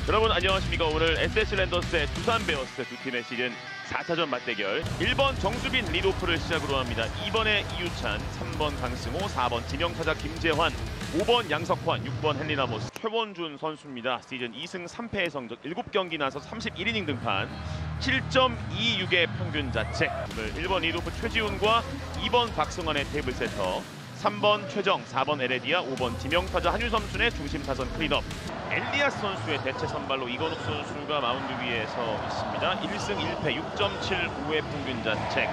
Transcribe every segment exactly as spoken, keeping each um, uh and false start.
여러분 안녕하십니까. 오늘 에스에스 랜더스의 두산 베어스 두 팀의 시즌 사 차전 맞대결. 일 번 정수빈 리드오프를 시작으로 합니다. 이 번에 이유찬, 삼 번 강승호, 사 번 지명타자 김재환, 오 번 양석환, 육 번 헨리 라모스, 최원준 선수입니다. 시즌 이 승 삼 패의 성적, 일곱 경기 나서 삼십일 이닝 등판, 칠 점 이육의 평균 자책. 오늘 일 번 리드오프 최지훈과 이 번 박승환의 테이블 세터, 삼 번 최정, 사 번 에레디아, 오 번 지명타자 한유섬순의 중심 타선 클린업. 엘리아스 선수의 대체 선발로 이건욱 선수가 마운드 위에 서 있습니다. 일 승 일 패, 육 점 칠오의 평균 자책.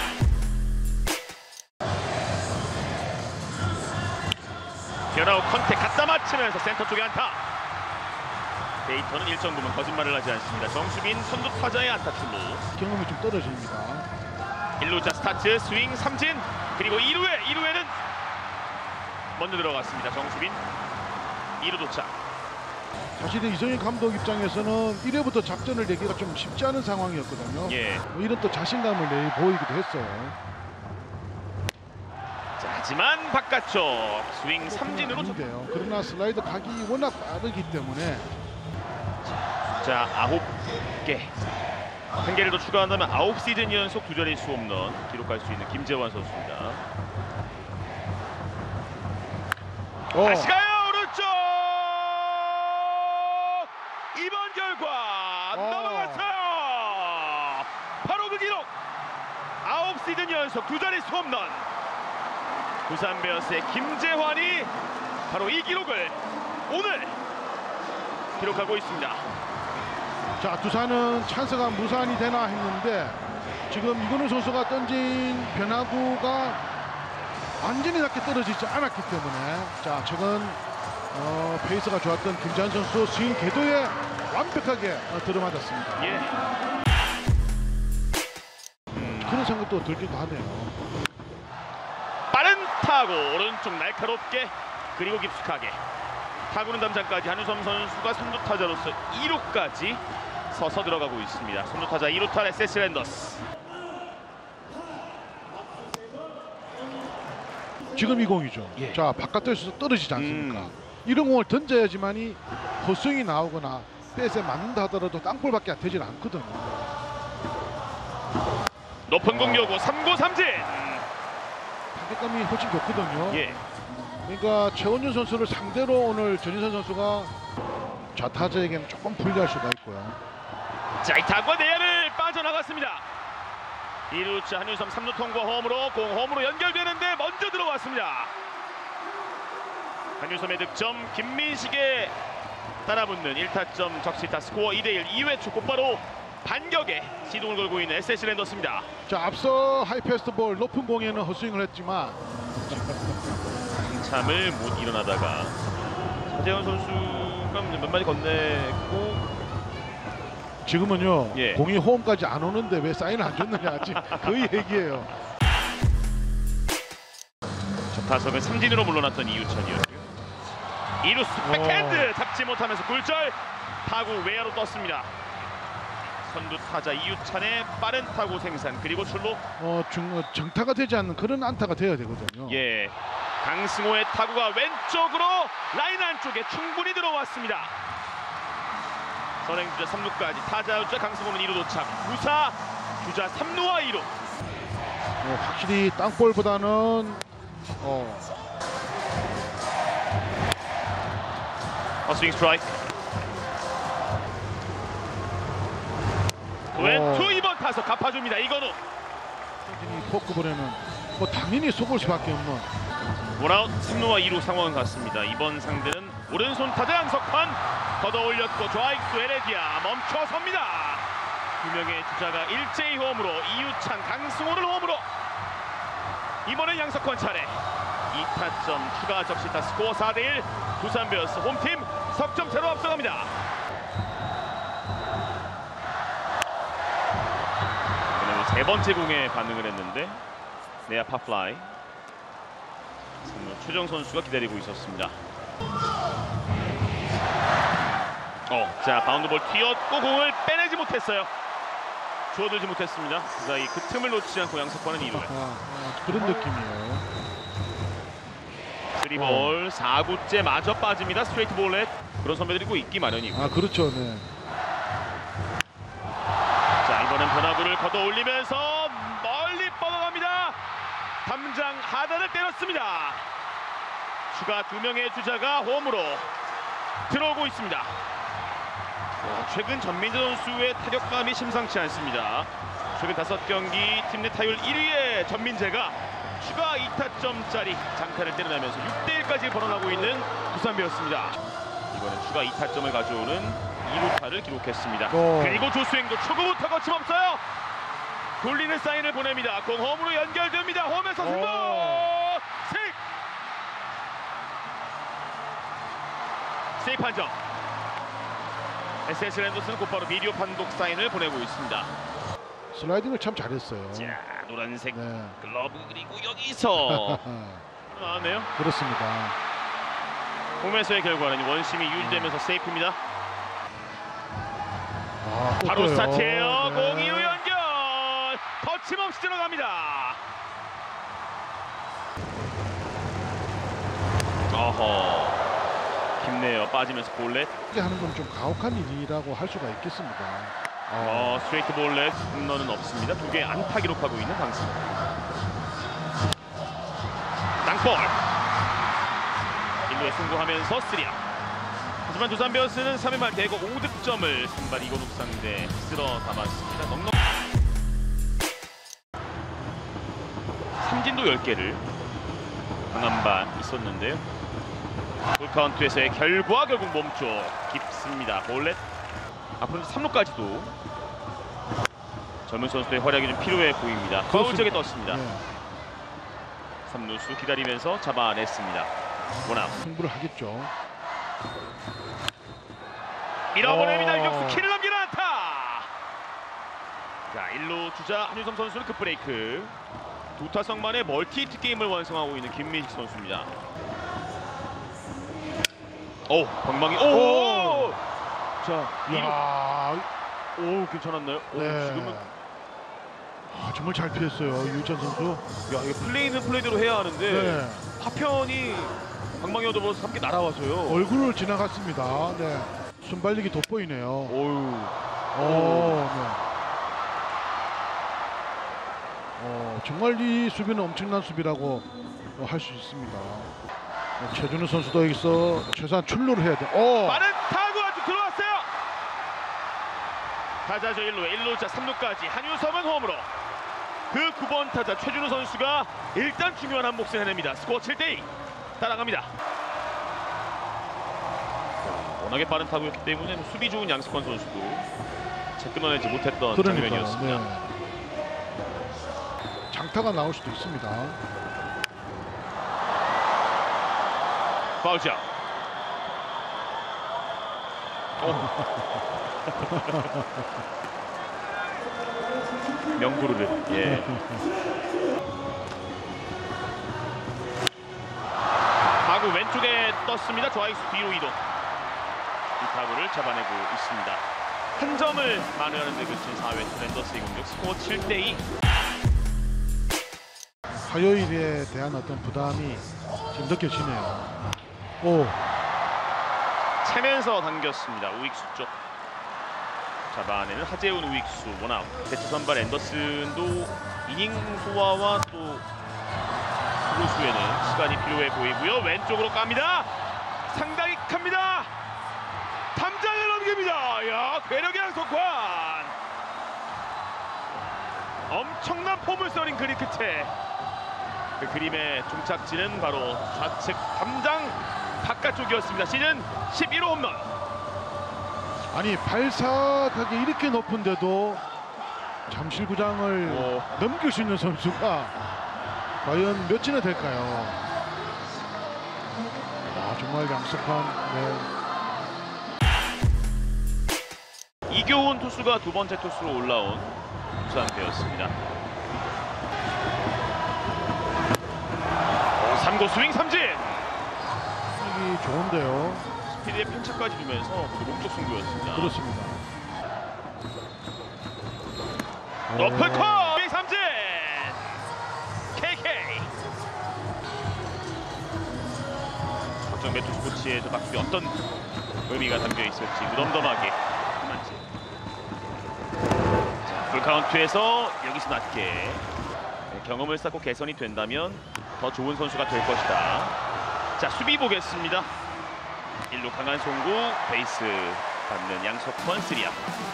변화후 컨택 갖다 맞추면서 센터 쪽에 안타. 데이터는 일정 부분 거짓말을 하지 않습니다. 정수빈 선두 타자의 안타 출루. 경험이 좀 떨어집니다. 일 루자 스타트, 스윙 삼진, 그리고 이 루에 이 루에는 먼저 들어갔습니다. 정수빈 이 루 도착. 사실 이정희 감독 입장에서는 일 회부터 작전을 내기가 좀 쉽지 않은 상황이었거든요. 예. 뭐 이런 또 자신감을 내 보이기도 했어요. 자, 하지만 바깥쪽 스윙 삼진으로 좀... 돼요. 그러나 슬라이드 각이 워낙 빠르기 때문에 자, 아홉 개. 한 개를 더 추가한다면 아홉 시즌 연속 두 자릿수 홈런 기록할 수 있는 김재환 선수입니다. 어. 다시 가요, 오른쪽. 이번 결과 어. 넘어갔어요. 바로 그 기록. 아홉 시즌 연속 두 자릿수 홈런. 두산 베어스의 김재환이 바로 이 기록을 오늘 기록하고 있습니다. 자, 두산은 찬스가 무산이 되나 했는데 지금 이건우 선수가 던진 변화구가 완전히 낮게 떨어지지 않았기 때문에 자, 최근 어, 페이스가 좋았던 김재환 선수 스윙 궤도에 완벽하게 어, 들어맞았습니다. 예. 음. 그런 생각도 들기도 하네요. 빠른 타구 오른쪽 날카롭게 그리고 깊숙하게 타구는 담장까지 한유섬 선수가 선두 타자로서 이 루까지 서서 들어가고 있습니다. 선두 타자 이 루타 에스에스 랜더스. 지금 이 공이죠. 예. 자, 바깥에서 떨어지지 않습니까? 음. 이런 공을 던져야지만이 헛스윙이 나오거나 배스에 맞는다 하더라도 땅볼밖에 되질 않거든요. 높은 공 요구 삼 구 삼진. 타격감이 훨씬 좋거든요. 예. 그러니까 최원준 선수를 상대로 오늘 전인선 선수가 좌타자에게는 조금 불리할 수가 있고요. 자, 이 타구가 내야를 빠져나갔습니다. 이 루자 한유섬 삼 루 통과 홈으로 공 홈으로 연결되는데 먼저 들어왔습니다. 한유섬의 득점, 김민식의 따라붙는 일 타점 적시타 스코어 이 대 일. 이 회 초 곧바로 반격에 시동을 걸고 있는 에스에스 랜더스입니다. 자, 앞서 하이패스트볼 높은 공에는 헛스윙을 했지만 참을 못 일어나다가 차재현 선수가 몇 마디 건넸고 지금은요. 예. 공이 홈까지 안 오는데 왜 사인을 안 줬느냐 아직 그 얘기예요. 첫 타석은 삼진으로 물러났던 이유찬이었고요. 이루스 백핸드 잡지 못하면서 굴절. 타구 외야로 떴습니다. 선두 타자 이유찬의 빠른 타구 생산 그리고 출루. 어, 중, 정타가 되지 않는 그런 안타가 돼야 되거든요. 예, 강승호의 타구가 왼쪽으로 라인 안쪽에 충분히 들어왔습니다. 선행 주자 삼 루까지 타자 주자 강승호는 이 루 도착. 무사 주자 삼 루와 이 루. 어, 확실히 땅볼보다는 어, 어스윙 스트라이크. 왼쪽 이 번 타석 갚아줍니다. 이건우. 이 포크볼에는 뭐 당연히 속을 수밖에 없는. 원아웃 삼 루와 이 루 상황은 같습니다. 이번 상대는 오른손 타자 양석환. 걷어 올렸고 좌익수 에레디아 멈춰섭니다. 두 명의 주자가 일제히 홈으로 이유찬, 강승호를 홈으로. 이번엔 양석환 차례. 이 타점 추가 적시타 스코어 사 대 일. 두산 베어스 홈팀 석점차로 앞서갑니다. 세 번째 공에 반응을 했는데 내야 팝플라이. 최정 선수가 기다리고 있었습니다. 어, 자 바운드볼 튀었고 공을 빼내지 못했어요. 주워들지 못했습니다. 그 사이 그 틈을 놓치지 않고 양석환은 이 루에. 아, 아, 그런 느낌이에요. 쓰리볼 사 구째 마저 빠집니다. 스트레이트 볼넷. 그런 선배들이 꼭 있기 마련이고. 아 그렇죠. 네. 자, 이번엔 변화구를 걷어 올리면서 멀리 뻗어갑니다. 담장 하단을 때렸습니다. 추가 두 명의 주자가 홈으로 들어오고 있습니다. 와, 최근 전민재 선수의 타격감이 심상치 않습니다. 최근 다섯 경기 팀 내 타율 일 위의 전민재가 추가 이 타점짜리 장타를 때려내면서 육 대 일까지 벌어나고 있는 두산 베어스입니다. 이번엔 추가 이 타점을 가져오는 이 루타를 기록했습니다. 오. 그리고 조스윙도 초구부터 거침없어요. 돌리는 사인을 보냅니다. 공 홈으로 연결됩니다. 홈에서 승부! 세이프! 세이프 판정. 에스에스 랜더스는 곧바로 비디오 판독 사인을 보내고 있습니다. 슬라이딩을 참 잘했어요. 자, 노란색 네. 글러브 그리고 여기서 나왔네요. 그렇습니다. 홈에서의 결과는 원심이 유지되면서 세이프입니다. 아, 바로 또 스타트예요. 네. 공 이 루 연결. 거침없이 들어갑니다. 어허. 깊네요. 빠지면서 볼넷. 이렇게 하는 건 좀 가혹한 일이라고 할 수가 있겠습니다. 어, 스트레이트 볼넷. 홈런은 없습니다. 두 개 안타 기록하고 있는 강승. 땅볼. 일 루에 승부하면서 쓰리 아웃. 하지만 두산 베어스는 삼 회 말 대거 오 득점을 선발 이건욱 상대 쓸어 담았습니다. 넉넉 삼진도 열 개를 강한 반 있었는데요. 풀카운트에서의 결과 결국 몸쪽 깊습니다. 볼넷. 앞으로 삼 루까지도 젊은 선수의 활약이 좀 필요해 보입니다. 파울 쪽에 떴습니다. 네. 삼 루수 기다리면서 잡아냈습니다. 원아웃. 승부를 하겠죠. 밀어보냅니다. 어. 유격수 키를 넘기는 안타. 자, 일 루 주자 한유섬 선수는 급브레이크. 두 타석 만에 멀티히트 게임을 완성하고 있는 김민식 선수입니다. 오, 방망이. 오! 자, 야, 이 루. 오, 괜찮았나요? 오, 네. 지금은 아, 정말 잘 피했어요. 유희찬 선수. 야, 이거 플레이는 플레이대로 해야 하는데 네. 파편이 방망이와 더불어서 함께 날아와서요. 얼굴을 지나갔습니다. 네. 순발력이 돋보이네요. 오유. 어, 네. 어, 정말 이 수비는 엄청난 수비라고 어, 할 수 있습니다. 어, 최준우 선수도 여기서 최소한 출루를 해야 돼. 어. 빠른 타구 아주 들어왔어요. 타자죠. 일 루에 일 루자 삼 루까지 한유섬은 홈으로. 그 구 번 타자 최준우 선수가 일단 중요한 한 몫을 해냅니다. 스코어 칠 대 이 따라갑니다. 워낙에 빠른 타구였기 때문에 수비 좋은 양석환 선수도 채 끊어내지 못했던 장면이었습니다. 네. 장타가 나올 수도 있습니다. 파울샷. 명구르를. 예. 타구 왼쪽에 떴습니다. 좌익수 뒤로 이동. 이 타구를 잡아내고 있습니다. 한 점을 만회하는 데 그친 사 회 랜더스의 공격. 스코어 칠 대 이. 화요일에 대한 어떤 부담이 지금 느껴지네요. 오. 채면서 당겼습니다. 우익수 쪽. 잡아내는 하재훈 우익수 원아웃. 대체 선발 앤더슨도 이닝 소화와 또 수루수에는 시간이 필요해 보이고요. 왼쪽으로 깝니다. 상당히 큽니다. 담장을 넘깁니다. 야, 괴력의 양석환. 엄청난 폼을 써린 그립 끝에 그 그림의 종착지는 바로 좌측 담장 바깥쪽이었습니다. 시즌 십일 호 홈런. 아니 발사각이 이렇게 높은데도 잠실구장을 오. 넘길 수 있는 선수가 과연 몇이나 될까요? 아, 정말 양석환. 네. 이교훈 투수가 두 번째 투수로 올라온 두산 베어스입니다. 삼 구 스윙 삼진. 이 좋은데요. 스피드에 편차까지 주면서 목적 승부였습니다. 그렇습니다. 높은 오. 컷 스윙 삼진. 케이케이. 오늘 매트 스포츠의 저 박수에 어떤 의미가 담겨 있을지 무덤덤하게 만지. 자, 풀카운트에서 여기서 낮게 네, 경험을 쌓고 개선이 된다면 더 좋은 선수가 될 것이다. 자, 수비 보겠습니다. 일루 강한 송구, 베이스 받는 양석권 쓰리아.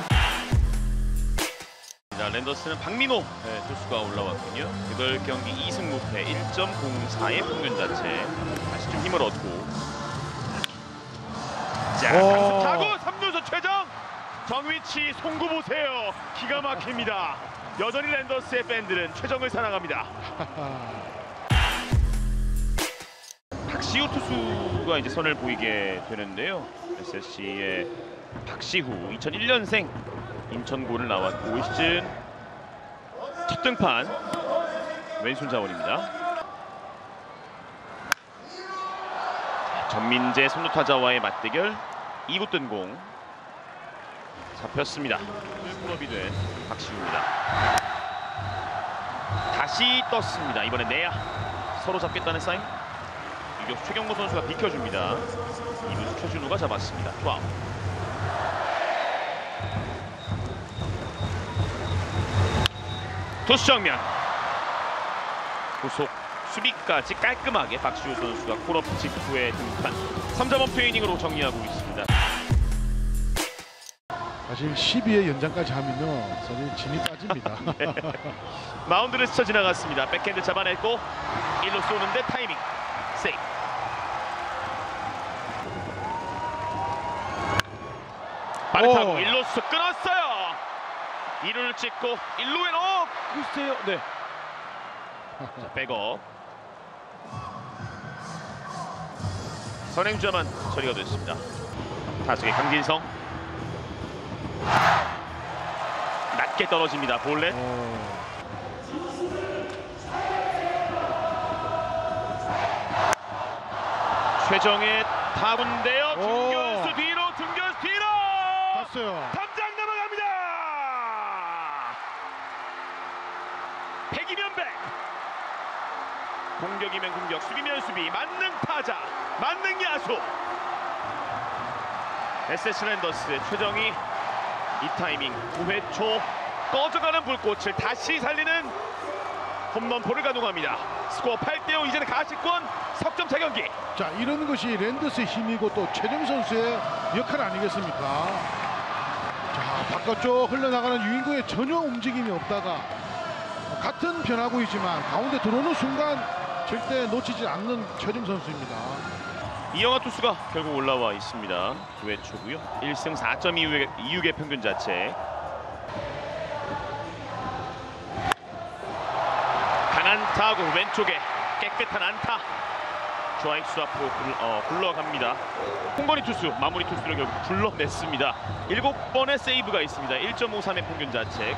자, 랜더스는 박민호 네, 투수가 올라왔군요. 여덟 경기 이 승 무패 일 점 공사의 평균 자체. 다시 좀 힘을 얻고. 자, 강수 타고 삼 루수 최정. 정위치 송구 보세요. 기가 막힙니다. 여전히 랜더스의 팬들은 최정을 사랑합니다. 박시우 투수가 이제 선을 보이게 되는데요. 에스에스지의 박시후 이천일 년생 인천고를 나왔고 올 시즌 첫 등판 왼손 자원입니다. 전민재 선두타자와의 맞대결 이 구 뜬 공 잡혔습니다. 풀업이 된 박시우입니다. 다시 떴습니다. 이번엔 내야 서로 잡겠다는 사인. 유격수 최경모 선수가 비켜줍니다. 이루수 최준우가 잡았습니다. 투아웃. 투수 정면 후속 수비까지 깔끔하게 박시우 선수가 콜업 직후에 등판 삼 점 업투 이닝으로 정리하고 있습니다. 사실 십이의 연장까지 하면요 사실 진이 빠집니다. 네. 마운드를 스쳐 지나갔습니다. 백핸드 잡아냈고 일루 쏘는데 타이밍 세이브. 빠른 타구 일루수 끊었어요. 이 루를 찍고 일 루에 넣어 글쎄요. 네. 자, 백업. 선행주자만 처리가 됐습니다. 타석의 강진성. 낮게 떨어집니다. 볼넷. 최정의 타구인데요. 중견수 뒤로, 중견수 뒤로. 갔어요. 담장 넘어갑니다. 백이면 백. 공격이면 공격, 수비면 수비. 만능 타자, 만능 야수. 에스에스 랜더스 최정이 이 타이밍 구 회 초 꺼져가는 불꽃을 다시 살리는 홈런포를 가동합니다. 스코어 팔 대 오. 이제는 가시권 석점차 경기. 자, 이런 것이 랜더스의 힘이고 또 최정 선수의 역할 아니겠습니까? 자, 바깥쪽 흘러나가는 유인구에 전혀 움직임이 없다가 같은 변화구이지만 가운데 들어오는 순간 절대 놓치지 않는 최정 선수입니다. 이영하 투수가 결국 올라와 있습니다. 구 회 초고요. 일 승 사 점 이육의 평균 자체. 강한 타구 왼쪽에 깨끗한 안타. 좌익수 앞으로 굴, 어, 굴러갑니다. 홍건희 투수 마무리 투수를 결국 불러냈습니다. 일곱 번의 세이브가 있습니다. 일 점 오삼의 평균 자책.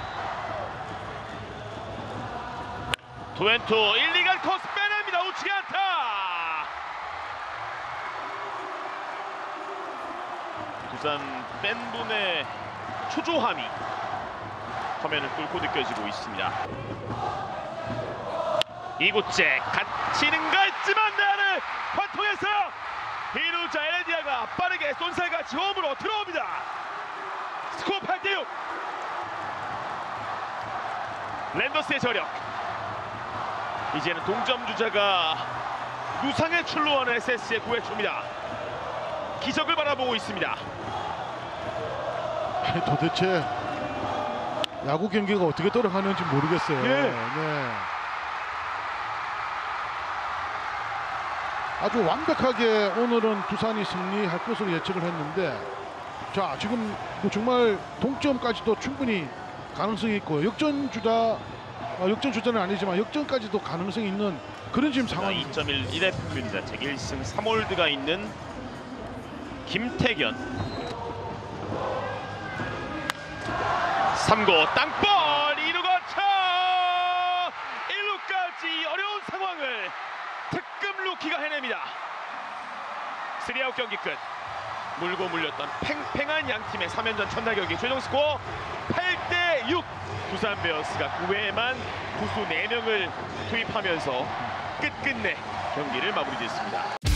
투앤투 일리갈 코스 빼냅니다. 우측에 안타. 두산 팬분의 초조함이 화면을 뚫고 느껴지고 있습니다. 이구째 갇히는가 했지만 내야를 관통했어요. 이루자 에레디아가 빠르게 쏜살같이 홈으로 들어옵니다. 스코어 팔 대 육. 랜더스의 저력. 이제는 동점 주자가 무상에 출루하는 에스에스의 구 회 초입니다. 기적을 바라보고 있습니다. 도대체 야구 경기가 어떻게 돌아가는지 모르겠어요. 예. 네. 아주 완벽하게 오늘은 두산이 승리할 것으로 예측을 했는데, 자, 지금 뭐 정말 동점까지도 충분히 가능성이 있고 역전 주자, 어, 역전 주자는 아니지만 역전까지도 가능성이 있는 그런 지금 상황입니다. 이 점 일일의 평균 자책 일 승 삼 홀드가 있는 김태견. 삼 구 땅볼 이 루 거쳐 일 루까지 어려운 상황을 특급 루키가 해냅니다. 쓰리 아웃 경기 끝. 물고 물렸던 팽팽한 양팀의 삼 연전 첫날 경기 최종 스코어 팔 대 육. 두산 베어스가 구 회에만 투수 네 명을 투입하면서 끝끝내 경기를 마무리 짓습니다.